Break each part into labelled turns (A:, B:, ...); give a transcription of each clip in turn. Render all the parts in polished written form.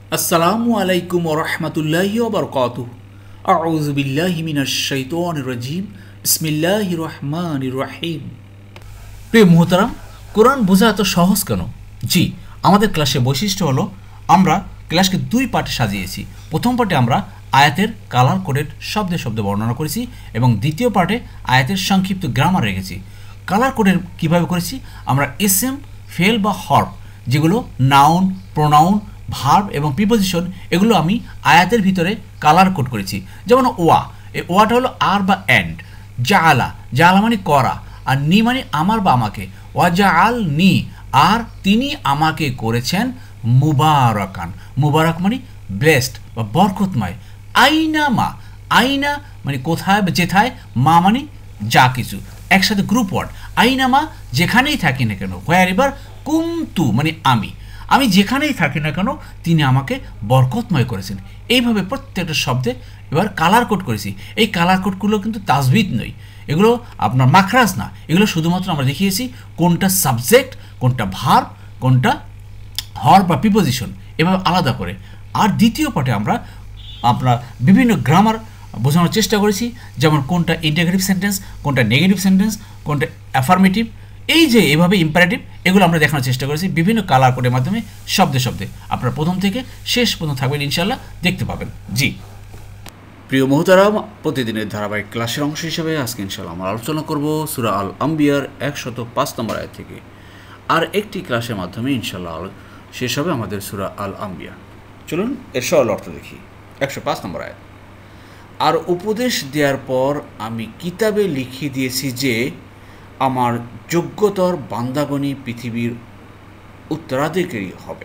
A: আসসালামু আলাইকুম ওয়া রাহমাতুল্লাহি ওয়া বারাকাতুহু। আউযু বিল্লাহি মিনাশ শাইতানির রাজিম। বিসমিল্লাহির রহমানির রহিম। প্রিয় মুহতারাম, কোরআন বোঝা এত সহজ কেন? জি, আমাদের ক্লাসের বৈশিষ্ট্য হলো আমরা ক্লাসকে দুই পার্টে সাজিয়েছি। প্রথম পার্টে আমরা আয়াতের কালার কোডেড শব্দে শব্দে বর্ণনা করেছি এবং দ্বিতীয় পার্টে আয়াতের সংক্ষিপ্ত গ্রামার রেখেছি। কালার কোডের কীভাবে করেছি? আমরা ইসম, ফেল বা হরফ, যেগুলো নাউন, প্রোনাউন, ভার্ব এবং প্রিপোজিশন, এগুলো আমি আয়াতের ভিতরে কালার কোড করেছি। যেমন ওয়া, এই ওয়াটা হলো আর বা অ্যান্ড। জাআলা, জাআলা মানে করা, আর নি মানে আমার বা আমাকে। ওয়াজাআল নি, আর তিনি আমাকে করেছেন মুবারাকান। মুবারক মানে ব্লেসড বা বরকতময়। আইনা মা, আইনা মানে কোথায় বা যেথায়, মা মানে যা কিছু, একসাথে গ্রুপ ওয়ার্ড। আইনা মা, যেখানেই থাকি না কেন। হোয়ার এভার কুমতু মানে আমি, আমি যেখানেই থাকি না কেন তিনি আমাকে বরকতময় করেছেন। এইভাবে প্রত্যেকটা শব্দে এবার কালার কোড করেছি। এই কালার কোডগুলো কিন্তু তাজবিদ নয়, এগুলো আপনার মাখরাজ না, এগুলো শুধুমাত্র আমরা দেখিয়েছি কোনটা সাবজেক্ট, কোনটা ভার্ব, কোনটা হর বা প্রিপোজিশন, এভাবে আলাদা করে। আর দ্বিতীয় পার্টে আমরা আপনার বিভিন্ন গ্রামার বোঝানোর চেষ্টা করেছি, যেমন কোনটা ইন্টিগ্রেটিভ সেন্টেন্স, কোনটা নেগেটিভ সেন্টেন্স, কোনটা অ্যাফার্মেটিভ, এই যে এভাবে ইম্পারেটিভ, এগুলো আমরা দেখানোর চেষ্টা করেছি বিভিন্ন কালার কোডের মাধ্যমে শব্দে শব্দে। আপনারা প্রথম থেকে শেষ পর্যন্ত থাকবেন, ইনশাল্লাহ দেখতে পাবেন। জি প্রিয় মুহতারাম, প্রতিদিনের ধারাবাহিক ক্লাসের অংশ হিসেবে আজকে ইনশাল্লাহ আমরা আলোচনা করব সূরা আল আম্বিয়ার 105 নম্বর আয়াত থেকে। আর একটি ক্লাসের মাধ্যমে ইনশাল্লাহ শেষ হবে আমাদের সূরা আল আম্বিয়া। চলুন এর সরল অর্থ দেখি। 105 নম্বর আয়াত। আর উপদেশ দেওয়ার পর আমি কিতাবে লিখিয়ে দিয়েছি যে আমার যোগ্যতর বান্দাগণই পৃথিবীর উত্তরাধিকারী হবে।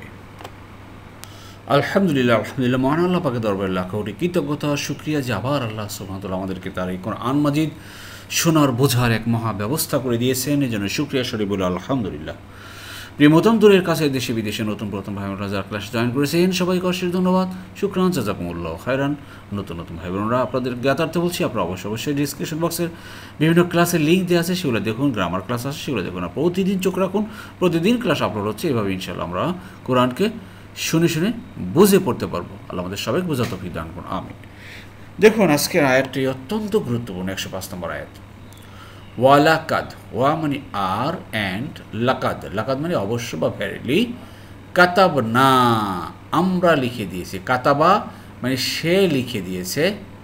A: আলহামদুলিল্লাহ, আলহামদুলিল্লাহ, মহান আল্লাহ পাকের দরবারে লাখ কোটি কৃতজ্ঞতা, শুকরিয়া যে আবার আল্লাহ সুবহানাহু ওয়া তাআলা আমাদেরকে তার এই কোরআন মাজিদ শোনার বোঝার এক মহা ব্যবস্থা করে দিয়েছেন। এই জন্য শুকরিয়া স্বরূপ বলে আলহামদুলিল্লাহ। প্রিয় মতম দূরের কাছে দেশে বিদেশে নতুন প্রথম ভাই বোনরা যারা ক্লাসে জয়েন করেছেন সবাইকে অশেষ ধন্যবাদ, শুকরান, জাযাকুমুল্লাহ খায়রান। নতুন নতুন ভাই বোনরা আপনাদের জ্ঞাতার্থে বলছি, আপনারা অবশ্যই ডিসক্রিপশন বক্সের বিভিন্ন ক্লাসের লিঙ্ক দেওয়া আছে, সেগুলো দেখুন। গ্রামার ক্লাস আছে, সেগুলো দেখুন। আর প্রতিদিন চোখ রাখুন, প্রতিদিন ক্লাস আপলোড হচ্ছে। এভাবে ইনশাআল্লাহ আমরা কোরআনকে শুনে শুনে বুঝে পড়তে পারবো। আল্লাহ আমাদের সবাইকে বোঝা তৌফিক দান করুন, আমিন। দেখুন আজকের আয়াতটি অত্যন্ত গুরুত্বপূর্ণ। 105 নম্বর আয়াত। ওয়ালাকাদ, ওয়া মানে আর, অ্যান্ড লাকাদ, লাকাদ মানে অবশ্য বা ভ্যারিলি। কাতাব না, আমরা লিখে দিয়েছি। কাতাবা মানে সে লিখে দিয়েছে।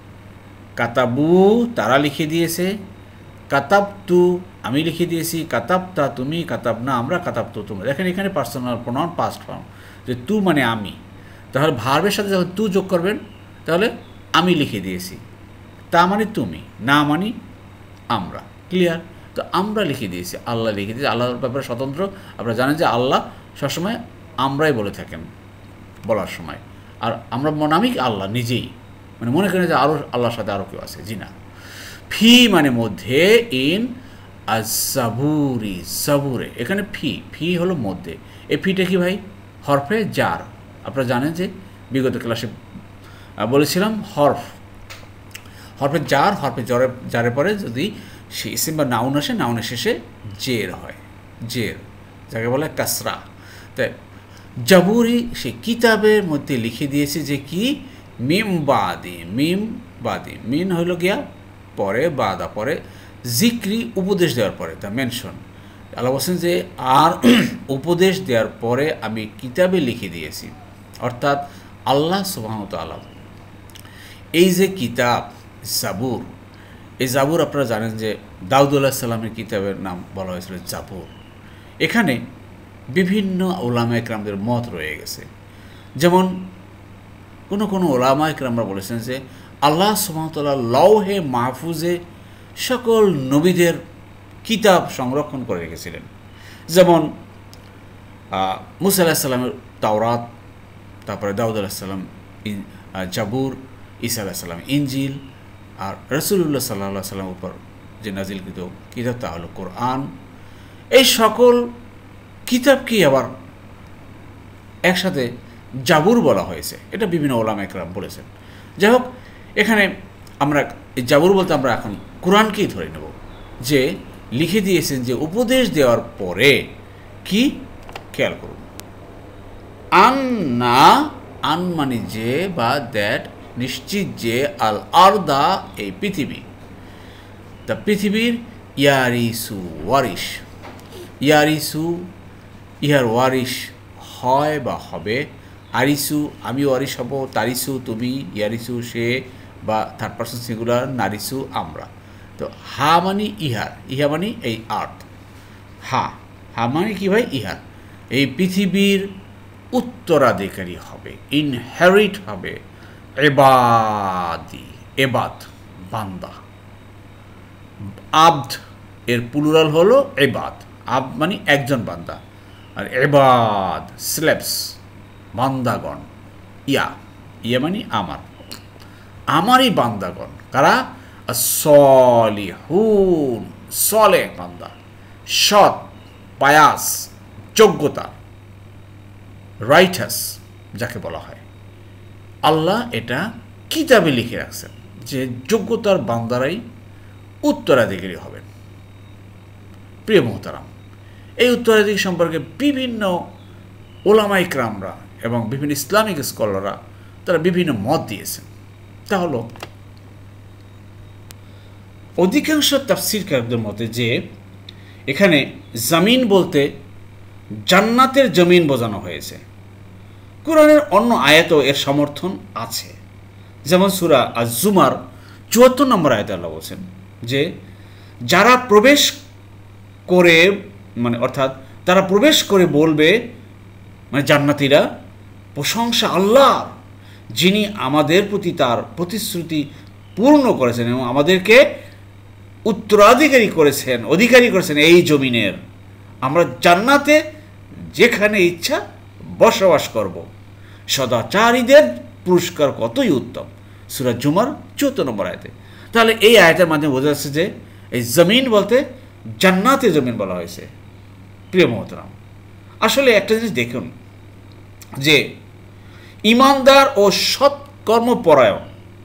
A: কাতাবু, তারা লিখে দিয়েছে। কাতাবতু, আমি লিখে দিয়েছি। কাতাবতা, তুমি। কাতাব না, আমরা। কাতাবতু, তোমরা। দেখেন এখানে পার্সোনাল প্রোনাউন পাস্ট ফর্ম, যে তু মানে আমি। তাহলে ভার্বের সাথে যখন তু যোগ করবেন তাহলে আমি লিখে দিয়েছি। তা মানে তুমি, না মানে আমরা। ক্লিয়ার? তো আমরা লিখে দিয়েছি, আল্লাহ লিখে দিয়েছি। আল্লাহর ব্যাপারে স্বতন্ত্র। আপনারা জানেন যে আল্লাহ সবসময় আমরাই বলে থাকেন বলার সময়। আর আমরা নামই আল্লাহ নিজেই, মানে মনে করেন যে আরও আল্লাহর সাথে আরও কেউ আছে। জি না। ফি মানে মধ্যে, ইন আজ-জাবুরি, জাবুরে। এখানে ফি, ফি হলো মধ্যে। এই ফিটা কি ভাই? হরফে জার। আপনারা জানেন যে বিগত ক্লাসে বলেছিলাম হরফে জার, হরফে জারের পরে যদি সে ইসিম বা নাউন আসে, নাউনের শেষে জের হয়, জের, যাকে বলে কাসরা। তাই জাবুরি সে কিতাবের মধ্যে লিখে দিয়েছে যে কি? মিম বাদি, মিম বাদি। মিন হইল গিয়া পরে, বাদা পরে, জিক্রি উপদেশ দেওয়ার পরে, তা মেনশন। আল্লাহ বলছেন যে আর উপদেশ দেওয়ার পরে আমি কিতাবে লিখে দিয়েছি, অর্থাৎ আল্লাহ সুবহানাহু ওয়া তাআলা এই যে কিতাব জাবুর, এই জাবুর আপনারা জানেন যে দাউদ আলাইহিস সালামের কিতাবের নাম বলা হয়েছিল জাবুর। এখানে বিভিন্ন উলামা ইকরামদের মত রয়ে গেছে। যেমন কোনো উলামা ইকরামরা বলেছেন যে আল্লাহ সুবহানাহু ওয়া তাআলা লওহে মাহফুজে সকল নবীদের কিতাব সংরক্ষণ করে রেখেছিলেন। যেমন মুসা আলাইহিস সালামের তাওরাত, তারপরে দাউদ আলাইহিস সালাম জাবুর, ঈসা আলাইহিস সালাম ইনজিল, আর রাসূলুল্লাহ সাল্লাল্লাহু আলাইহি ওয়াসাল্লামের উপর যে নাজিলকৃত কিতাব তা হলো কোরআন। এই সকল কিতাবকে আবার একসাথে জাবুর বলা হয়েছে, এটা বিভিন্ন উলামা ইকরাম বলেছেন। যাই হোক, এখানে আমরা এই জাবুর বলতে আমরা এখন কোরআনকেই ধরে নেব, যে লিখে দিয়েছেন যে উপদেশ দেওয়ার পরে কি? খেয়াল করুন, আন মানে যে বা দ্যাট নিশ্চিত যে, আল আরদা এই পৃথিবী, তা পৃথিবীর ইয়ারিসু ওয়ারিস, ইয়ারিসু ইহার ওয়ারিস হয় বা হবে, আরিসু আমি ওয়ারিস হব, তারিসু তুমি, ইয়ারিসু সে বা থার্ড পারসন সিঙ্গুলার, নারিসু আমরা। তো হা মানে ইহার, ইহা মানে এই আর্থ, হা হা মানে কি ভাই ইহার, এই পৃথিবীর উত্তরাধিকারী হবে, ইনহেরিট হবে এবাদি, এবাদ বান্দা, আব্দ এর প্লুরাল হলো এবাদ, আব মানে একজন বান্দা, আর এবাদ স্লেবস বান্দাগণ, ইয়া ইয়া মানে আমারই বান্দাগণ, কারা? সলিহুন সলে বান্দা, সৎ পায়াস যোগ্যতা, রাইটাস যাকে বলা হয়। আল্লাহ এটা কিতাবে লিখে রাখছেন যে যোগ্যতার বান্দারাই উত্তরাধিকারী হবেন। প্রিয় মোহতারাম, এই উত্তরাধিকারী সম্পর্কে বিভিন্ন ওলামায়ে কেরামরা এবং বিভিন্ন ইসলামিক স্কলাররা তারা বিভিন্ন মত দিয়েছেন। তা হলো অধিকাংশ তাফসীরকারদের মতে যে এখানে জমিন বলতে জান্নাতের জমিন বোঝানো হয়েছে। কোরআনের অন্য আয়াতেও এর সমর্থন আছে, যেমন সূরা আজ-জুমার ৭৪ নম্বর আয়াতে আল্লাহ বলছেন যে যারা প্রবেশ করে মানে অর্থাৎ তারা প্রবেশ করে বলবে, মানে জান্নাতীরা, প্রশংসা আল্লাহর, যিনি আমাদের প্রতি তার প্রতিশ্রুতি পূর্ণ করেছেন এবং আমাদেরকে উত্তরাধিকারী করেছেন, অধিকারী করেছেন এই জমিনের, আমরা জান্নাতে যেখানে ইচ্ছা বসবাস করব, সদাচারীদের পুরস্কার কতই উত্তম। সূরা জুমার ৭৪ নম্বর আয়াতে। তাহলে এই আয়াতের মাধ্যমে বোঝা যাচ্ছে যে এই জমিন বলতে জান্নাতে জমিন বলা হয়েছে। প্রিয় মোহতারাম, আসলে একটা জিনিস দেখুন যে ইমানদার ও সৎকর্মপরায়ণ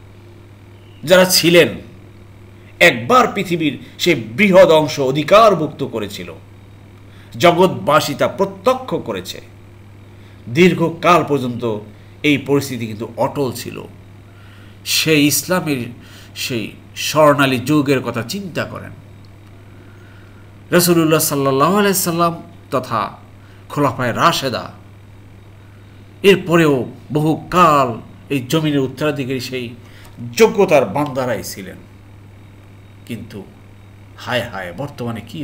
A: যারা ছিলেন একবার পৃথিবীর সেই বৃহৎ অংশ অধিকারভুক্ত করেছিল, জগৎবাসী তা প্রত্যক্ষ করেছে। দীর্ঘকাল পর্যন্ত এই পরিস্থিতি কিন্তু অটল ছিল। সেই ইসলামের সেই স্বর্ণালী যুগের কথা চিন্তা করেন। রাসূলুল্লাহ সাল্লাল্লাহু আলাইহি সাল্লাম তথা খোলাফায়ে রাশেদা এরপরেও বহুকাল এই জমিনের উত্তরাধিকারী সেই যোগ্যতার বান্দারাই ছিলেন। কিন্তু হায় হায়, বর্তমানে কি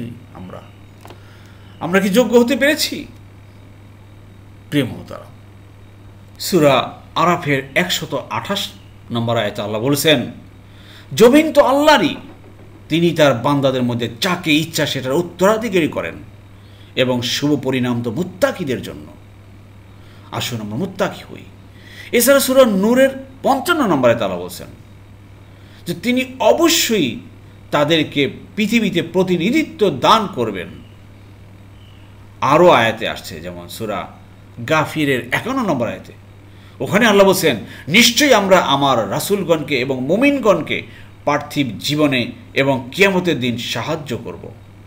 A: আমরা কি যোগ্য হতে পেরেছি? প্রিয় মোহতারাম, সূরা আরাফের ১২৮ নম্বর আয়াতে আল্লাহ বলেছেন, জমিন তো আল্লাহরই, তিনি তার বান্দাদের মধ্যে যাকে ইচ্ছা সেটার উত্তরাধিকারী করেন এবং শুভ পরিণাম তো মুত্তাকিদের জন্য। আসুন আমরা মুত্তাকি হই। এছাড়া সূরা নূরের ৫৫ নম্বর আয়াতে আল্লাহ বলছেন যে তিনি অবশ্যই তাদেরকে পৃথিবীতে প্রতিনিধিত্ব দান করবেন। আরও আয়াতে আসছে, যেমন সূরা গাফিরের ৫১ নম্বর আয়াতে, ওখানে আল্লাহ বলছেন, নিশ্চয়ই আমরা আমার রাসূলগণকে এবং মুমিনগণকে পার্থিব জীবনে এবং কিয়ামতের দিন সাহায্য করব।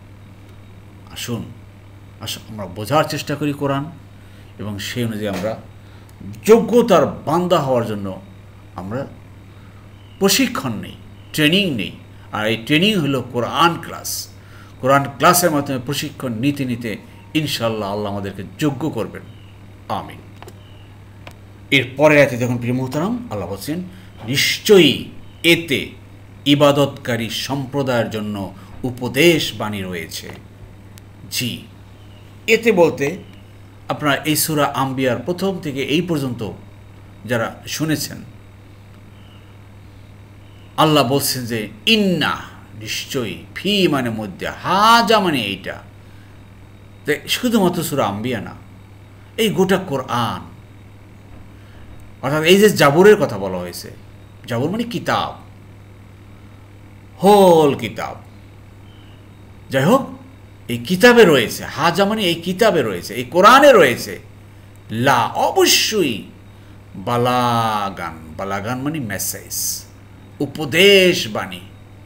A: আসুন আমরা বোঝার চেষ্টা করি কোরআন এবং সেই অনুযায়ী আমরা যোগ্যতার বান্দা হওয়ার জন্য আমরা প্রশিক্ষণ নেই, ট্রেনিং নেই। আর এই ট্রেনিং হলো কোরআন ক্লাস। কোরআন ক্লাসের মাধ্যমে প্রশিক্ষণ নিতে নিতে ইনশাআল্লাহ আল্লাহ আমাদেরকে যোগ্য করবেন। আমিন। এরপরের আয়াতে দেখুন প্রিয় মুহতারাম, আল্লাহ বলছেন, নিশ্চয়ই এতে ইবাদতকারী সম্প্রদায়ের জন্য উপদেশ বাণী রয়েছে। জি, এতে বলতে আপনারা এই সূরা আম্বিয়ার প্রথম থেকে এই পর্যন্ত যারা শুনেছেন, আল্লাহ বলছেন যে ইন্না নিশ্চয়ই, ফি মানে মধ্যে, হাজা মানে এইটা, শুধুমাত্র সূরা আম্বিয়া না, এই গোটা কোরআন, অর্থাৎ এই যে জাবুরের কথা বলা হয়েছে, জাবুর মানে কিতাব, হোল কিতাব, যাই হোক এই কিতাবে রয়েছে, হাজা মানে এই কিতাবে রয়েছে, এই কোরআনে রয়েছে, লা অবশ্যই, বালাগান, বালাগান মানে মেসেজ, উপদেশ বাণী,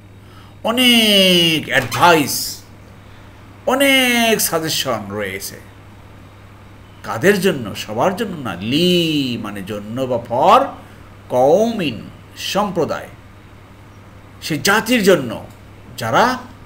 A: অনেক অ্যাডভাইস, অনেক সাজেশন রয়েছে। কাদের জন্য? সবার জন্য না। লি মানে জন্য বা ফর, কওমিন সম্প্রদায়, সে জাতির জন্য যারা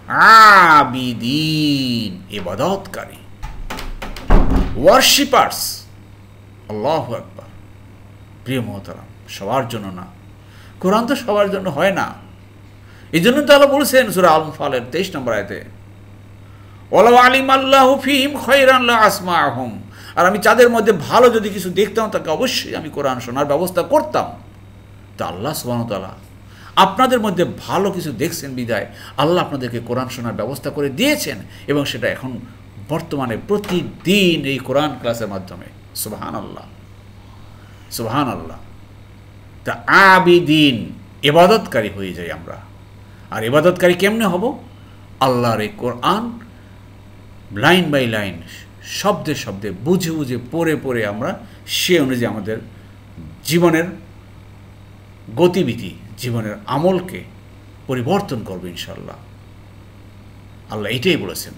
A: আবিদিন ইবাদতকারী, ওয়ার্শিপার্স। আল্লাহু আকবার। প্রিয় মুহতারাম, সবার জন্য না। কোরআন তো সবার জন্য হয় না। এই জন্য তো আল্লাহ বলছেন সূরা আল-আনফালের 23 নম্বর আয়াতে, ওয়ালাউ আলিমাল্লাহু ফীহিম খায়রান লাআসমাআহুম, আর আমি তাদের মধ্যে ভালো যদি কিছু দেখতাম তাকে অবশ্যই আমি কোরআন শোনার ব্যবস্থা করতাম। তা আল্লাহ সুবহানাহু ওয়া তাআলা আপনাদের মধ্যে ভালো কিছু দেখছেন বিদায় আল্লাহ আপনাদেরকে কোরআন শোনার ব্যবস্থা করে দিয়েছেন, এবং সেটা এখন বর্তমানে প্রতিদিন এই কোরআন ক্লাসের মাধ্যমে। সুবহানাল্লাহ, সুবহানাল্লাহ। তা আবিদিন ইবাদতকারী হয়ে যাই আমরা। আর ইবাদতকারী কেমনে হব? আল্লাহর এই কোরআন লাইন বাই লাইন, শব্দে শব্দে, বুঝে বুঝে, পড়ে পড়ে আমরা সে অনুযায়ী আমাদের জীবনের গতিবিধি, জীবনের আমলকে পরিবর্তন করবে ইনশাআল্লাহ। আল্লাহ এটাই বলেছেন।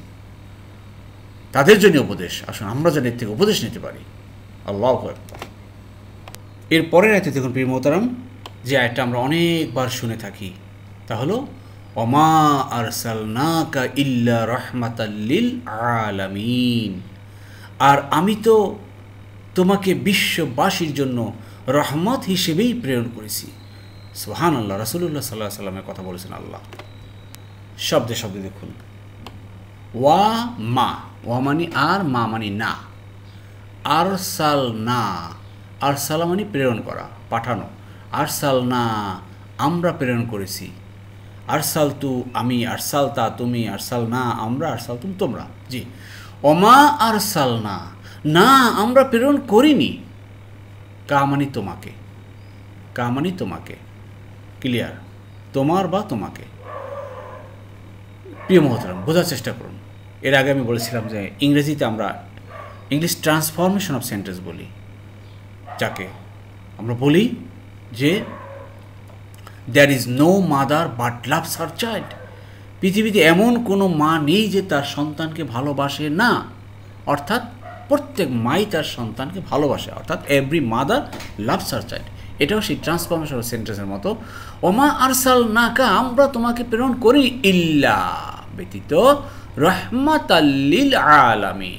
A: তাদের জন্য উপদেশ। আসুন আমরা যেন এর থেকে উপদেশ নিতে পারি। আল্লাহু আকবার। এর পরের আয়াতে দেখুন প্রিয় মুহতারাম, যে আয়াতটা আমরা অনেকবার শুনে থাকি, তা হলো ওমা আরসালনাকা ইল্লা রাহমাতাল লিল আলামিন, আর আমি তো তোমাকে বিশ্ববাসীর জন্য রহমত হিসেবেই প্রেরণ করেছি। সুবহানাল্লাহ। রাসূলুল্লাহ সাল্লাল্লাহু আলাইহি ওয়াসাল্লামের কথা বলেছেন আল্লাহ। শব্দে শব্দে দেখুন, ওয়া মা, ওয়া মানে আর, মা মানে না। আরসালনা, আরসালা মানে প্রেরণ করা, পাঠানো। আরসালনা আমরা প্রেরণ করেছি। আরসালতু আমি, আরসালতা তুমি, আরসালনা আমরা, আরসালতুম তোমরা। জি, ওমা আরসালনা না, আমরা প্রেরণ করিনি। কা মানে তোমাকে, কা মানে তোমাকে, ক্লিয়ার, তোমার বা তোমাকে। প্রিয় মুহতারাম, বোঝার চেষ্টা করুন। এর আগে আমি বলেছিলাম যে ইংরেজিতে আমরা ইংলিশ ট্রান্সফরমেশন অফ সেন্টেন্স বলি, যাকে আমরা বলি যে there is no mother but loves her child. পৃথিবীতে এমন কোনো মা নেই যে তার সন্তানকে ভালোবাসে না, অর্থাৎ প্রত্যেক মাই তার সন্তানকে ভালোবাসে, অর্থাৎ every mother loves her child. এটাও সেই ট্রান্সফরমেশন অফ সেন্টেন্সের মতো। ওমা আরসালনাকা আমরা তোমাকে প্রেরণ করি ইল্লা ব্যতীত রাহমাতাল লিল আলামিন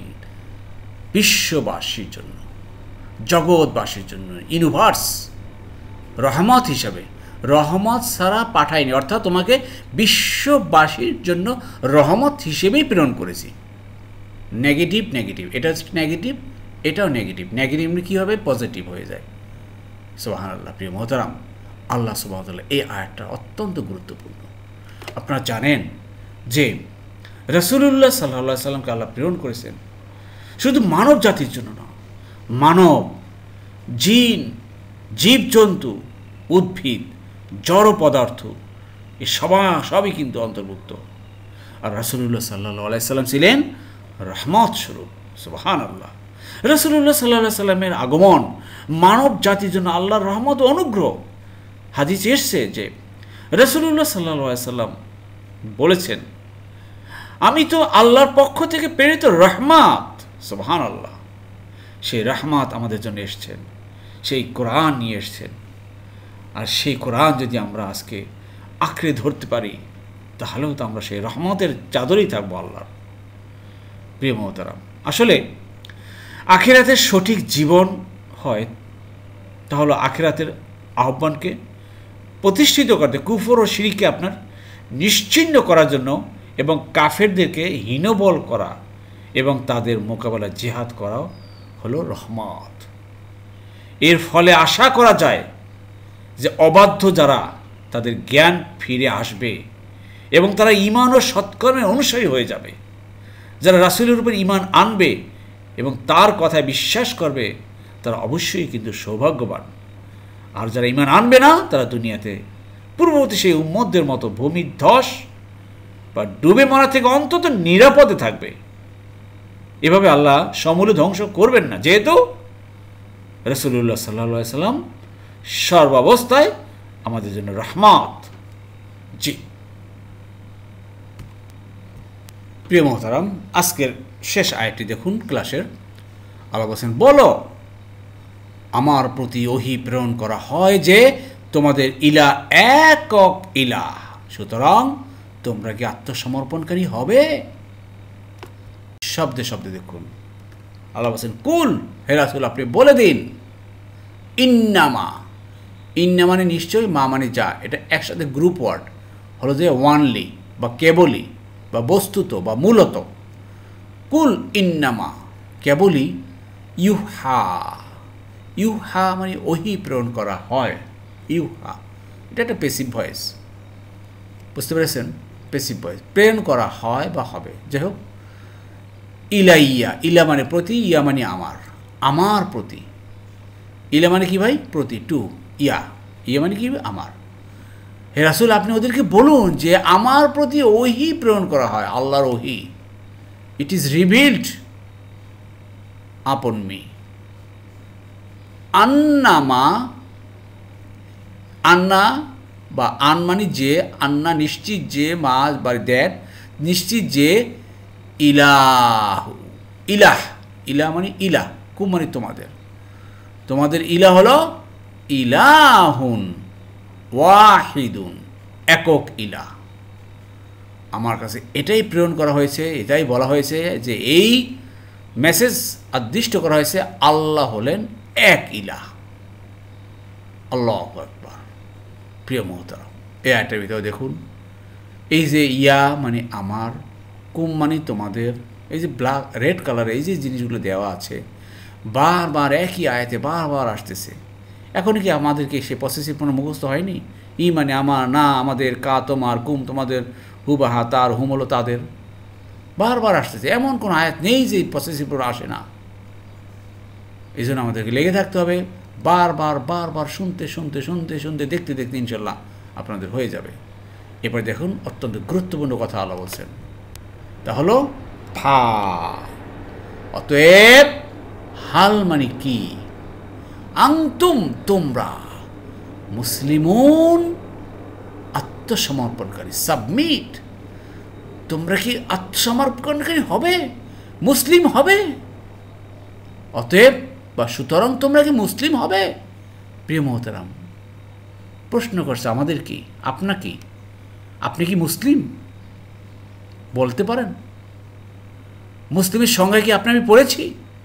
A: বিশ্ববাসীর জন্য, জগৎবাসীর জন্য, ইউনিভার্স, রহমত হিসাবে। রহমত ছাড়া পাঠায়নি, অর্থাৎ তোমাকে বিশ্ববাসীর জন্য রহমত হিসেবেই প্রেরণ করেছি। নেগেটিভ নেগেটিভ, এটা হচ্ছে নেগেটিভ, এটাও নেগেটিভ। নেগেটিভ কী হবে? পজিটিভ হয়ে যায়। সুবহানাল্লাহ। প্রিয় মুহতারাম, আল্লাহ সুবহানাহু ওয়া তাআলা এই আয়াতটা অত্যন্ত গুরুত্বপূর্ণ। আপনারা জানেন যে রাসূলুল্লাহ সাল্লাল্লাহু আলাইহি সাল্লামকে আল্লাহ প্রেরণ করেছেন শুধু মানব জাতির জন্য না, মানব, জিন, জীবজন্তু, উদ্ভিদ, জড় পদার্থ, এই সবই কিন্তু অন্তর্ভুক্ত। আর রাসূলুল্লাহ সাল্লাল্লাহু আলাইহি সাল্লাম ছিলেন রহমত স্বরূপ। সুবহানাল্লাহ। রাসূলুল্লাহ সাল্লাল্লাহু আলাইহি সাল্লামের আগমন মানব জাতির জন্য আল্লাহর রহমত ও অনুগ্রহ। হাদিসে এসেছে যে রাসূলুল্লাহ সাল্লাল্লাহু আলাইহি সাল্লাম বলেছেন, আমি তো আল্লাহর পক্ষ থেকে প্রেরিত রহমত। সুবহানাল্লাহ। সেই রহমত আমাদের জন্য এসেছেন, সেই কোরআন নিয়ে এসেছেন। আর সেই কোরআন যদি আমরা আজকে আঁকড়ে ধরতে পারি, তাহলেও তো আমরা সেই রহমতের চাদরেই থাকবো আল্লাহর। প্রিয় মুহতারাম, আসলে আখিরাতের সঠিক জীবন হয় তাহলে আখিরাতের আহ্বানকে প্রতিষ্ঠিত করতে, কুফর ও শিরককে আপনার নিশ্চিহ্ন করার জন্য, এবং কাফেরদেরকে হীনবল করা এবং তাদের মোকাবেলা জিহাদ করাও হলো রহমত। এর ফলে আশা করা যায় যে অবাধ্য যারা, তাদের জ্ঞান ফিরে আসবে এবং তারা ঈমান ও সৎকর্মের অনুসারী হয়ে যাবে। যারা রাসূলের উপর ঈমান আনবে এবং তার কথায় বিশ্বাস করবে, তারা অবশ্যই কিন্তু সৌভাগ্যবান। আর যারা ঈমান আনবে না, তারা দুনিয়াতে পূর্ববর্তী সেই উম্মতদের মতো ভূমিধ্বস বা ডুবে মরা থেকে অন্তত নিরাপদে থাকবে। এভাবে আল্লাহ সমূলে ধ্বংস করবেন না, যেহেতু রাসূলুল্লাহ সাল্লাল্লাহু আলাইহি সাল্লাম সর্বাবস্থায় আমাদের জন্য রহমত। জি প্রিয় মুহতারাম, আজকের শেষ আয়াতটি দেখুন ক্লাসের। আল্লাহ বলছেন, বলো আমার প্রতি ওহী প্রেরণ করা হয় যে তোমাদের ইলাহ একক ইলাহ, সুতরাং তোমরা কি আত্মসমর্পণকারী হবে? শব্দে শব্দে দেখুন, আল্লাহ বলছেন, কুল, হে রাসূল আপনি বলে দিন, ইন্নামা, ইন্না মানে নিশ্চয়ই, মা মানে যা, এটা একসাথে গ্রুপ ওয়ার্ড, হলো যে ওয়ানলি বা কেবলই বা বস্তুত বা মূলত। কুল ইন্নামা, কেবলই, ইউহা, ইউহা মানে ওহী প্রেরণ করা হয়, ইউহা, এটা একটা পেসিভ ভয়েস, বুঝতে পেরেছেন? পেসিভ ভয়েস, প্রেরণ করা হয় বা হবে, যাই হোক। ইলাইয়া, ইলা মানে প্রতি, ইয়া মানে আমার, আমার প্রতি। ইলা মানে কি ভাই? প্রতি, টু, ইয়া, ইয়া মানে কি? আমার। হে রাসূল আপনি ওদেরকে বলুন যে আমার প্রতি ওহী প্রেরণ করা হয়, আল্লাহর ওহী, it is revealed upon me. আন্নামা, আন্না বা আন মানে যে, আন্না নিশ্চিত যে, মা বা দ্যাট নিশ্চিত যে, ইলাহ, ইলাহ, ইলাহ মানে ইলাহ, কুম মানে তোমাদের, তোমাদের ইলাহ হলো ইলাহুন ওয়াহিদুন, একক ইলাহ। আমার কাছে এটাই প্রেরণ করা হয়েছে, এটাই বলা হয়েছে যে এই মেসেজ আদিষ্ট করা হয়েছে, আল্লাহ হলেন এক ইলাহ। আল্লাহু আকবার। প্রিয় মহতারাম, এই আয়াতের ভিতরে দেখুন, এই যে ইয়া মানে আমার, কুম মানে তোমাদের, এই যে ব্ল্যাক রেড কালার এই যে জিনিসগুলো দেওয়া আছে, বারবার একই আয়াতে বারবার আসতেছে। এখন কি আমাদেরকে সে পসেসিভ কোনো মুখস্থ হয়নি? ই মানে আমার, না আমাদের, কা তোমার, কুম তোমাদের, হুবাহা তার, হুম হলো তাদের, বারবার আসতেছে। এমন কোনো আয়াত নেই যে পসেসিভ আসে না। এই জন্য আমাদেরকে লেগে থাকতে হবে, বারবার বারবার শুনতে শুনতে শুনতে শুনতে দেখতে দেখতে ইনশাল্লাহ আপনাদের হয়ে যাবে। এরপর দেখুন অত্যন্ত গুরুত্বপূর্ণ কথা আল্লাহ বলছেন, তা হলো ফা। অতএব হাল মানে কি? আনতুম তোমরা, মুসলিমুন আত্মসমর্পণকারী, সাবমিট, তোমরা কি আত্মসমর্পণকারী হবে, মুসলিম হবে? অতএব বা সুতরাং তোমরা কি মুসলিম হবে? প্রিয় মহতারাম, প্রশ্ন করছে আমাদের কি, আপনাকে, আপনি কি মুসলিম বলতে পারেন? মুসলিমের সংজ্ঞা কি আপনি আমি পড়েছি?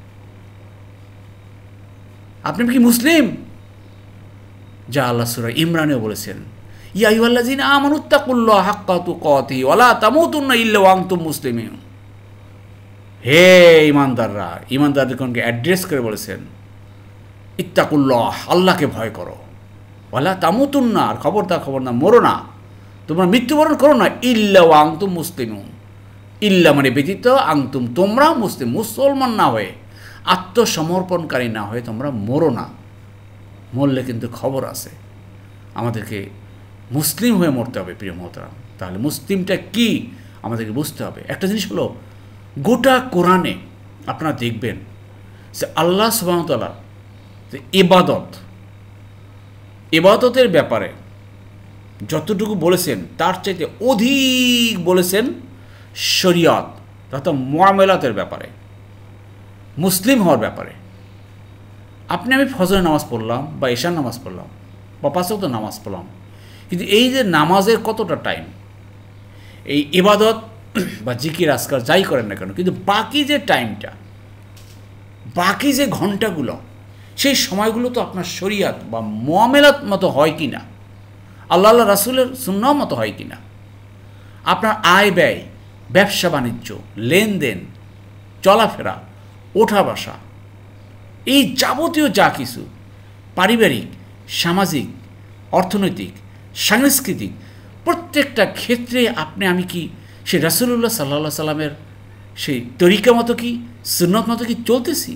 A: আপনি কি মুসলিম? যা আল্লাহ সূরা ইমরানেও বলেছেন, ইয়া আইয়ুহাল্লাযীনা আমানুত্তাকুল্লাহা হাক্কা তুকাতিহি ওয়া লা তামুতুন্না ইল্লা ওয়া আনতুম মুসলিমুন। হে ইমানদাররা, ইমানদারদেরকে অ্যাড্রেস করে বলেছেন, ইত্তাকুল্লাহ, আল্লাহকে ভয় করো, ওয়া লা তামুতুন্না, আর খবরদার মরো না, তোমরা মৃত্যুবরণ করো না, ইল্লা ওয়া আনতুম মুসলিমুন, ইল্লা মানে ব্যতীত, আনতুম তোমরা, মুসলিম মুসলমান না হয়ে, আত্মসমর্পণকারী না হয়ে তোমরা মরো না। মরলে কিন্তু খবর আছে, আমাদেরকে মুসলিম হয়ে মরতে হবে প্রিয় মহতারাম। তাহলে মুসলিমটা কি আমাদেরকে বুঝতে হবে। একটা জিনিস হলো, গোটা কোরআনে আপনারা দেখবেন যে আল্লাহ সুবহানাহু ওয়া তাআলা যে ইবাদতের ব্যাপারে যতটুকু বলেছেন তার চাইতে অধিক বলেছেন শরিয়ত তথা মুআমালাতের ব্যাপারে, মুসলিম হওয়ার ব্যাপারে। আপনি আমি ফজরের নামাজ পড়লাম বা ঈশার নামাজ পড়লাম বা পাঁচ ওয়াক্ত নামাজ পড়লাম, কিন্তু এই যে নামাজের কতটা টাইম, এই ইবাদত বা জিকির আজকার যাই করেন না কেন, কিন্তু বাকি যে টাইমটা, বাকি যে ঘন্টাগুলো, সেই সময়গুলো তো আপনার শরিয়াত বা মুআমালাত মতো হয় কি না, আল্লাহ রাসূলের সুন্নাহ মতো হয় কি না, আপনার আয় ব্যয়, ব্যবসা বাণিজ্য, লেনদেন, চলাফেরা, ওঠা বসা, এই যাবতীয় যা কিছু পারিবারিক, সামাজিক, অর্থনৈতিক, সাংস্কৃতিক প্রত্যেকটা ক্ষেত্রে আপনি আমি কি সেই রাসূলুল্লাহ সাল্লাল্লাহু আলাইহি সাল্লামের সেই তরিকা মতো কি, সুন্নত মতো কি চলতেছি?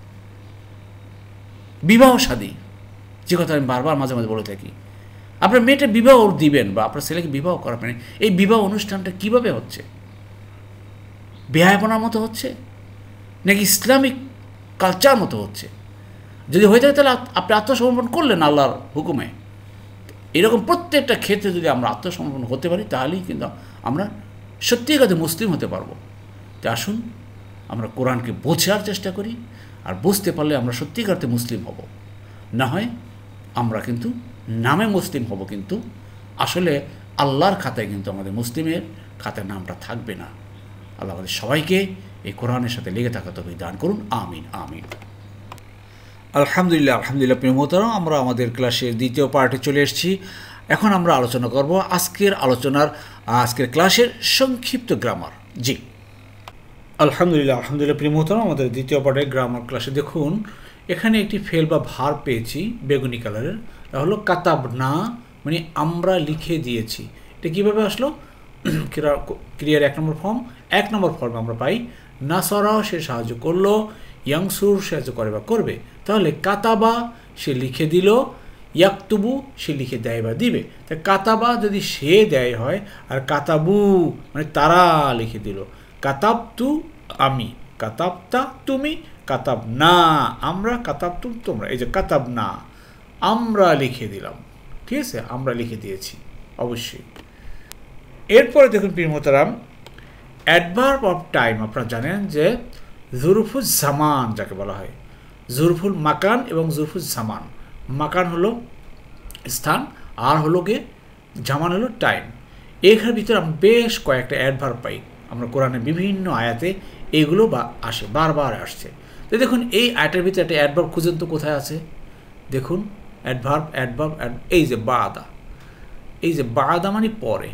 A: বিবাহ শাদী, যে কথা আমি বারবার মাঝে মাঝে বলে থাকি, আপনার মেয়েটা বিবাহ দিবেন বা আপনার ছেলেকে বিবাহ করাবেন, এই বিবাহ অনুষ্ঠানটা কিভাবে হচ্ছে? বেহায়াপনার মতো হচ্ছে নাকি ইসলামিক কালচার মতো হচ্ছে? যদি হয়ে থাকে তাহলে আপনি আত্মসমর্পণ করলেন আল্লাহর হুকুমে। এরকম প্রত্যেকটা ক্ষেত্রে যদি আমরা আত্মসমর্পণ হতে পারি, তাহলেই কিন্তু আমরা সত্যিকারে মুসলিম হতে পারবো। তো আসুন আমরা কোরআনকে বোঝার চেষ্টা করি, আর বুঝতে পারলে আমরা সত্যিকারতে মুসলিম হব, না হয় আমরা কিন্তু নামে মুসলিম হব, কিন্তু আসলে আল্লাহর খাতায় কিন্তু আমাদের মুসলিমের খাতায় নামটা থাকবে না। আল্লাহ আমাদের সবাইকে এই কোরআনের সাথে লেগে থাকা তৌফিক দান করুন, আমিন আমিন। আলহামদুলিল্লাহ আলহামদুলিল্লাহ। প্রিয় মোহতারাম, আমরা আমাদের ক্লাসের দ্বিতীয় পার্টে চলে এসেছি। এখন আমরা আলোচনা করব আজকের ক্লাসের সংক্ষিপ্ত গ্রামার। জি আলহামদুলিল্লাহ আলহামদুলিল্লাহ। প্রিয় মোহতারাম, আমাদের দ্বিতীয় পার্টের গ্রামার ক্লাসে দেখুন, এখানে একটি ফেল বা ভার পেয়েছি বেগুনি কালারের, তা হলো কাতাব না, মানে আমরা লিখে দিয়েছি। এটা কীভাবে আসলো? ক্রিয়ার 1 নম্বর ফর্ম, 1 নম্বর ফর্মে আমরা পাই নাসরা সে সাহায্য করলো, ইয়াংসুর সাহায্য করে বা করবে। তাহলে কাতাবা সে লিখে দিল, ইয়াকতুবু সে লিখে দেয় বা দিবে। তা কাতাবা যদি সে দেয় হয়, আর কাতাবু মানে তারা লিখে দিল। কাতাবতু আমি, কাতাবতা তুমি, কাতাব না আমরা, কাতাবতু তোমরা। এই যে কাতাব না আমরা লিখে দিলাম, ঠিক আছে, আমরা লিখে দিয়েছি অবশ্যই। এরপরে দেখুন প্রিয় মোহতারাম, অ্যাডভার্ব অফ টাইম। আপনারা জানেন যে জুরফুল জামান যাকে বলা হয়, জুরফুল মাকান এবং জুরফুল জামান। মাকান হলো স্থান, আর হলো গে জামান হলো টাইম। এখানে ভিতরে আমরা বেশ কয়েকটা অ্যাডভার্ব পাই, আমরা কোরআনের বিভিন্ন আয়াতে এগুলো বা আসে, বারবার আসছে। তো দেখুন এই আয়াতের ভিতরে একটা অ্যাডভার্ব খুঁজেন তো কোথায় আছে। দেখুন অ্যাডভার্ব, এই যে বাদা, এই যে বাদা মানে পরে,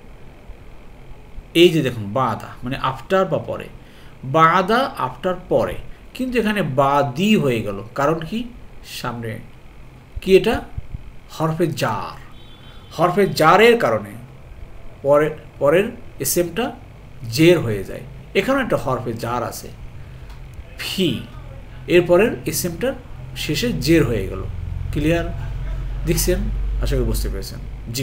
A: এই যে দেখুন বাদা মানে আফটার বা পরে, বাদা আফটার পরে, কিন্তু এখানে বাদি হয়ে গেল। কারণ কি? সামনে কি, এটা হরফে জার, হরফে জারের কারণে পরের এসএমটা জের হয়ে যায়। এখানে একটা হরফে জার আছে ফি, এরপরের এসএমটার শেষে জের হয়ে গেল। ক্লিয়ার দেখছেন? আশা করি বুঝতে পেরেছেন। জি,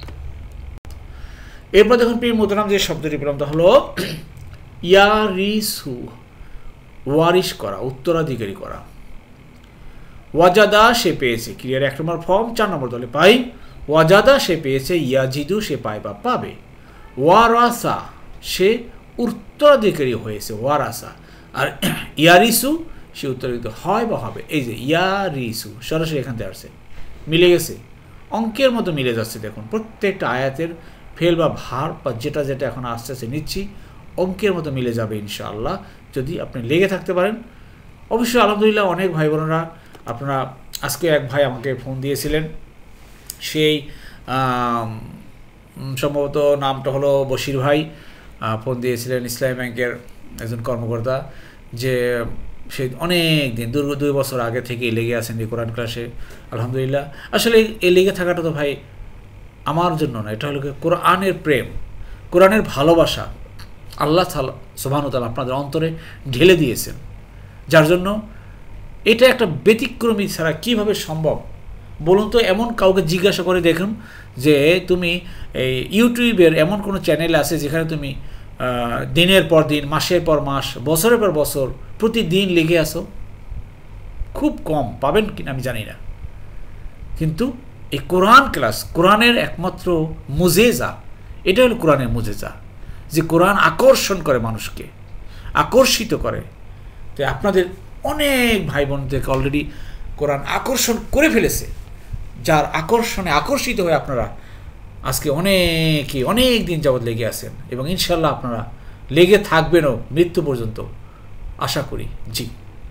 A: এরপর দেখুন প্রিয় মোহতারাম যে শব্দটি পেলাম তা হলো ইয়ারিসু, ওয়ারিশ করা, উত্তরাধিকারী করা। ওয়াজাদা সে পেয়েছে, ক্রিয়ার 1 নম্বর ফর্ম 4 নম্বর দলে পাই। ওয়াজাদা সে পেয়েছে, ইয়াজিদু সে পায় বা পাবে। ওয়ারাসা সে উত্তরাধিকারী হয়েছে, ওয়ারাসা। আর ইয়ারিসু সে উত্তরাধিকারী হয় বা হবে। এই যে ইয়ারিসু সরাসরি এখান থেকে আসছে, মিলে গেছে, অঙ্কের মতো মিলে যাচ্ছে। দেখুন প্রত্যেকটা আয়াতের ফেল বা ভার বা যেটা যেটা এখন আস্তে আস্তে নিচ্ছি অঙ্কের মতো মিলে যাবে ইনশাআল্লাহ, যদি আপনি লেগে থাকতে পারেন। অবশ্যই আলহামদুলিল্লাহ অনেক ভাই বোনেরা, আপনারা আজকে এক ভাই আমাকে ফোন দিয়েছিলেন, সেই সম্ভবত নামটা হলো বশির ভাই, ফোন দিয়েছিলেন ইসলামী ব্যাংকের একজন কর্মকর্তা, যে সে অনেক দিন 2 বছর আগে থেকেই লেগে আছেন এই কোরআন ক্লাসে। আলহামদুলিল্লাহ আসলে এই লেগে থাকাটা তো ভাই আমার জন্য না, এটা হলো কোরআনের প্রেম, কোরআনের ভালোবাসা আল্লাহ সুবহানাহু ওয়া তাআলা আপনাদের অন্তরে ঢেলে দিয়েছেন, যার জন্য এটা একটা ব্যতিক্রমী ছাড়া কিভাবে সম্ভব বলুন তো। এমন কাউকে জিজ্ঞাসা করে দেখুন যে তুমি এই ইউটিউবের এমন কোনো চ্যানেল আছে যেখানে তুমি দিনের পর দিন, মাসের পর মাস, বছরের পর বছর প্রতিদিন লেগে আসো? খুব কম পাবেন কিনা আমি জানি না, কিন্তু এই কোরআন ক্লাস কোরআনের একমাত্র মুজেজা, এটা হলো কোরআনের মুজেজা, যে কোরআন আকর্ষণ করে, মানুষকে আকর্ষিত করে। তো আপনাদের অনেক ভাই বোনদেরকে অলরেডি কোরআন আকর্ষণ করে ফেলেছে, যার আকর্ষণে আকর্ষিত হয়ে আপনারা আজকে অনেক দিন যাবৎ লেগে আছেন, এবং ইনশাল্লাহ আপনারা লেগে থাকবেনও মৃত্যু পর্যন্ত আশা করি। জি,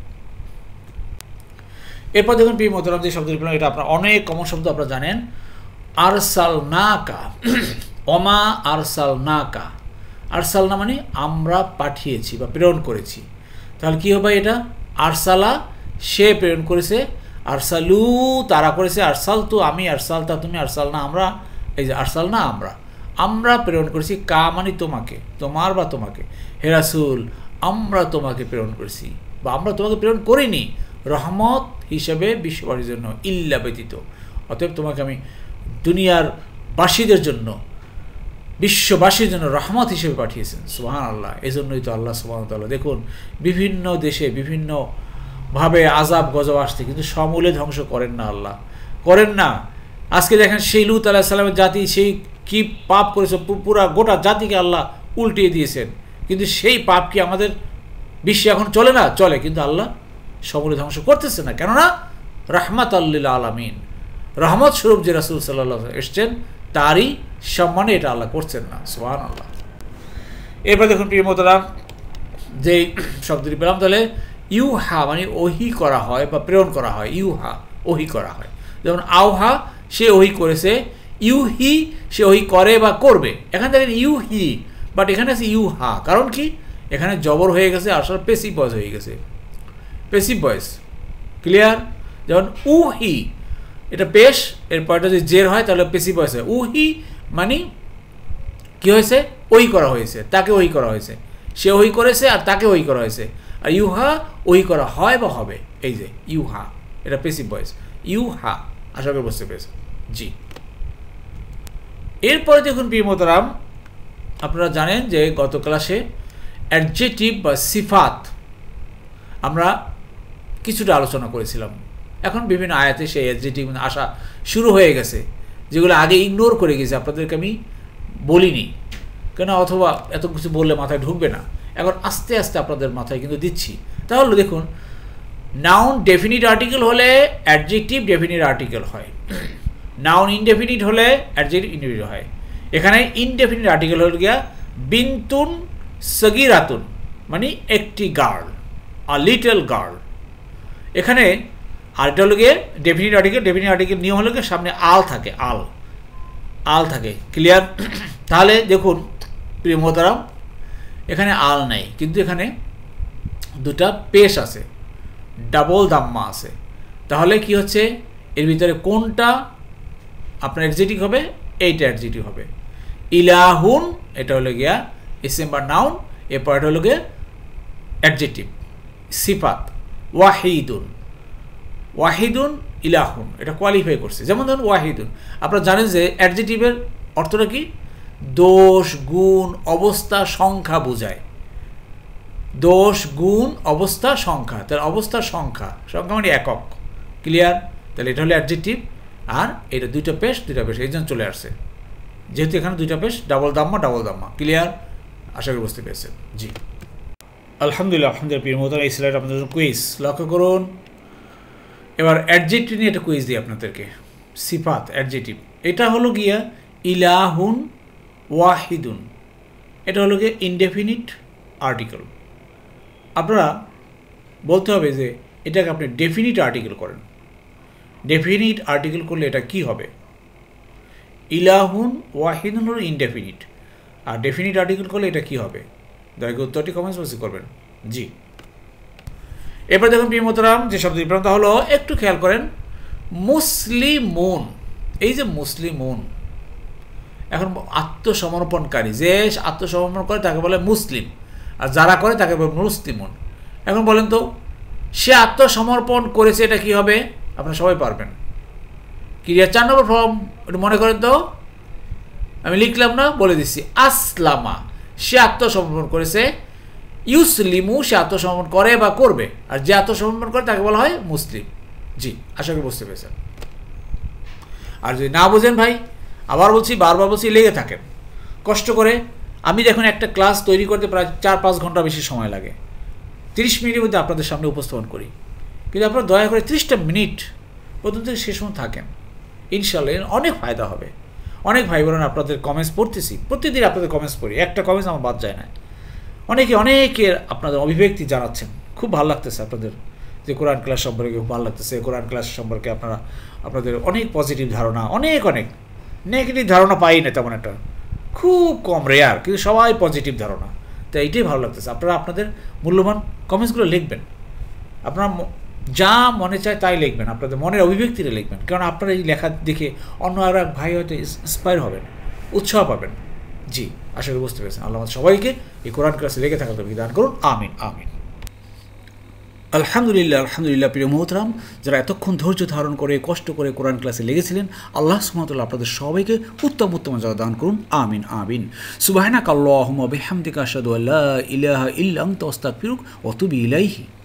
A: এরপর দেখুন প্রিয় মোহতারাম যে শব্দটি পেলাম, এটা আপনার অনেক কমন শব্দ, আপনারা জানেন আরসালনাকা, ওমা আরসালনাকা। আরসালনা মানে আমরা পাঠিয়েছি বা প্রেরণ করেছি। তাহলে কি হবে? এটা আরসালা সে প্রেরণ করেছে, আরসালু তারা করেছে, আরসালতু আমি, আরসালতা তুমি, আরসালনা আমরা। এই যে আরসালনা আমরা প্রেরণ করেছি, কা মানে তোমাকে, তোমার বা তোমাকে। হে রাসূল আমরা তোমাকে প্রেরণ করেছি, বা আমরা তোমাকে প্রেরণ করিনি রহমত হিসেবে বিশ্ববাসীর জন্য, ইল্লা ব্যতীত। অতএব তোমাকে আমি দুনিয়ার বাসীদের জন্য, বিশ্ববাসীর জন্য রহমত হিসেবে পাঠিয়েছেন। সুবহানাল্লাহ। এই জন্যই তো আল্লাহ সুবহানাহু ওয়া তাআলা দেখুন বিভিন্ন দেশে বিভিন্নভাবে আযাব গজব আসছে, কিন্তু সমূলে ধ্বংস করেন না, আল্লাহ করেন না। আজকে দেখেন সেই লূত আলাইহিস সালামের জাতি সেই কি পাপ করেছে, পুরা গোটা জাতিকে আল্লাহ উল্টিয়ে দিয়েছেন, কিন্তু সেই পাপ কি আমাদের বিশ্বে এখন চলে না? চলে, কিন্তু আল্লাহ
B: সমূলে ধ্বংস করতেছে না। কেননা রাহমাতাল লিল আলামিন, রহমত স্বরূপ যে রাসূল সাল্লাল্লাহু আলাইহি ওয়াসাল্লাম এসেছেন তারই সম্মানে এটা আল্লাহ করছেন না। সুবহানাল্লাহ। এরপর দেখুন প্রিয় মোহতারাম, যেই শব্দটি পেলাম, তাহলে ইউহা মানে ওহি করা হয় বা প্রেরণ করা হয়, ইউহা ওহি করা হয়। যেমন আওহা সে ওহি করেছে, ইউহি সে ওহি করে বা করবে। এখানে দেখেন ইউহি, বাট এখানে আছে ইউহা, কারণ কি এখানে জবর হয়ে গেছে, আসলে পেসিভ ভয়েস হয়ে গেছে, পেসিভ ভয়েস। ক্লিয়ার? যেমন উহি এটা পেশ, এরপরটা যদি জের হয় তাহলে পেসিভ ভয়েস হয়। উহি মানে কি হয়েছে? ওই করা হয়েছে, তাকে ওই করা হয়েছে, সে ওই করেছে আর তাকে ওই করা হয়েছে। আর ইউহা ওই করা হয় বা হবে, এই যে ইউহা এটা পেসিভ ভয়েস, ইউহা। আশা করি বুঝতে পেরেছে। জি, এরপরে দেখুন প্রিয় মোহতারাম, আপনারা জানেন যে গত ক্লাসে অ্যাডজেক্টিভ বা সিফাত আমরা কিছুটা আলোচনা করেছিলাম। এখন বিভিন্ন আয়াতে সেই অ্যাডজেক্টিভ আসা শুরু হয়ে গেছে, যেগুলো আগে ইগনোর করে গেছে, আপনাদেরকে আমি বলিনি কেন, অথবা এত কিছু বললে মাথায় ঢুকবে না। এখন আস্তে আস্তে আপনাদের মাথায় কিন্তু দিচ্ছি। তাহলে দেখুন, নাউন ডেফিনিট আর্টিকেল হলে অ্যাডজেক্টিভ ডেফিনিট আর্টিকেল হয়, নাউন ইনডেফিনিট হলে অ্যাডজেক্টিভ ইনডেফিনিট হয়। এখানে ইনডেফিনিট আর্টিকেল হল গিয়া বিনতুন সগিরাতুন মানে একটি গার্ল, আ লিটল গার্ল। এখানে আরেকটা হলো গিয়ে ডেফিনিট আর্টিকেল, ডেফিনিট আর্টিকেল নিয়ম হলো গিয়ে সামনে আল থাকে, আল থাকে। ক্লিয়ার? তাহলে দেখুন প্রিয় মোহতারাম, এখানে আল নাই, কিন্তু এখানে দুটা পেশ আছে, ডাবল দাম্মা আছে। তাহলে কি হচ্ছে, এর ভিতরে কোনটা আপনার অ্যাডজেক্টিভ হবে? এইটা অ্যাডজেক্টিভ হবে। ইলাহুন এটা হলো গিয়া ইসম বা নাউন, এরপর এটা হলো গিয়ে অ্যাডজেক্টিভ সিফাত। ওয়াহিদুন, ওয়াহিদুন ইলাহুন এটা কোয়ালিফাই করছে। যেমন ধরুন ওয়াহিদুন, আপনারা জানেন যে অ্যাডজেক্টিভের অর্থটা কি? দোষ, গুণ, অবস্থা, সংখ্যা বোঝায়। দোষ, গুণ, অবস্থা, সংখ্যা। তাহলে অবস্থার সংখ্যা, সংখ্যা মানে একক। ক্লিয়ার? তাহলে এটা হলো অ্যাডজেক্টিভ, আর এটা দুইটা পেশ, এই জন্য চলে আসছে, যেহেতু এখানে দুইটা পেশ, ডাবল দাম্মা। ক্লিয়ার? আশা করি বুঝতে পেরেছেন। জি, আলহামদুলিল্লাহ। প্রিয় মোহতারাম, এই স্লাইড আপনাদের কুইজ লক্ষ্য করুন। এবার অ্যাডজেক্টিভ নিয়ে একটা কুইজ দিই আপনাদেরকে। সিফাত অ্যাডজেক্টিভ, এটা হলো গিয়া ইলাহুন ওয়াহিদুন, এটা হলো গিয়ে ইনডেফিনিট আর্টিকেল। আপনারা বলতে হবে যে এটাকে আপনি ডেফিনিট আর্টিকেল করেন। ডেফিনিট আর্টিকেল করলে এটা কি হবে? ইলাহুন ওয়াহিদুন হলো ইনডেফিনিট, আর ডেফিনিট আর্টিকেল করলে এটা কি হবে? দয়া করে উত্তরটি কমেন্টস বক্সে করবেন। জি, এবার দেখুন প্রিয় মোহতারাম, যে শব্দটি প্রান্ত হলো, একটু খেয়াল করেন, মুসলিমুন। এই যে মুসলিমুন, এখন আত্মসমর্পণকারী, যে আত্মসমর্পণ করে তাকে বলে মুসলিম, আর যারা করে তাকে বলে মুসলিমুন। এখন বলেন তো, সে আত্মসমর্পণ করেছে, এটা কি হবে? আপনারা সবাই পারবেন। ক্রিয়া 4 নম্বর ফর্ম, একটু মনে করেন তো, আমি লিখলাম না, বলে দিচ্ছি। আসলামা সে আত্মসমর্পণ করেছে, ইউসলিমু সে আত্মসমর্পণ করে বা করবে, আর যে আত্মসমর্পণ করে তাকে বলা হয় মুসলিম। জি, আশা করি বুঝতে পেরেছেন। আর যদি না বোঝেন ভাই, আবার বলছি, বারবার বলছি, লেগে থাকেন কষ্ট করে। আমি দেখুন একটা ক্লাস তৈরি করতে প্রায় 4-5 ঘন্টা বেশি সময় লাগে, 30 মিনিটের মধ্যে আপনাদের সামনে উপস্থাপন করি, কিন্তু আপনারা দয়া করে 30টা মিনিট প্রথম থেকে শেষ সময় থাকেন, ইনশাল্লাহ অনেক ফায়দা হবে। অনেক ভাই বোনেরা আপনাদের কমেন্টস পড়তেছি, প্রতিদিন আপনাদের কমেন্টস পড়ি, একটা কমেন্টস আমার বাদ যায় না। অনেকের আপনাদের অভিব্যক্তি জানাচ্ছেন, খুব ভালো লাগতেছে আপনাদের, যে কোরআন ক্লাস সম্পর্কে খুব ভালো লাগতেছে, কোরআন ক্লাস সম্পর্কে আপনাদের অনেক পজিটিভ ধারণা, অনেক নেগেটিভ ধারণা পাই না তেমন একটা, খুব কম, রেয়ার, কিন্তু সবাই পজিটিভ ধারণা। তো এইটাই ভালো লাগতেছে। আপনারা আপনাদের মূল্যবান কমেন্টসগুলো লিখবেন, আপনারা যা মনে চায় তাই লিখবেন, আপনাদের মনের অভিব্যক্তিটা লিখবেন, কারণ আপনারা এই লেখা দেখে অন্য আর এক ভাই হয়তো ইন্সপায়ার হবেন, উৎসাহ পাবেন। জি, আশা করি বুঝতে পেরেছেন। আল্লাহ সবাইকে এই কোরআন ক্লাসে লেগে থাকার তৌফিক দান করুন। আমিন। আলহামদুলিল্লাহ। প্রিয় মোহতারাম, যারা এতক্ষণ ধৈর্য ধারণ করে কষ্ট করে কোরআন ক্লাসে লেগেছিলেন, আল্লাহ সুবহানাহু ওয়া তাআলা আপনাদের সবাইকে উত্তম জাযা দান করুন। আমিন। সুবহানাকাল্লাহুম্মা বিহামদিকা আশহাদু আল্লা ইলাহা ইল্লা আনতা আস্তাগফিরুকা ওয়া আতুবু ইলাইহি।